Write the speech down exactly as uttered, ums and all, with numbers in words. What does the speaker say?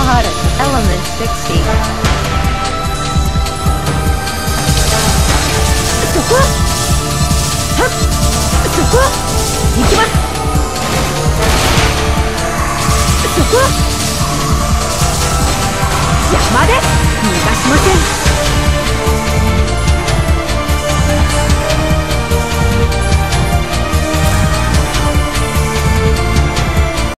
Mahara Element sixty. そこはっそこ行きます。そこ邪魔です。逃がしません。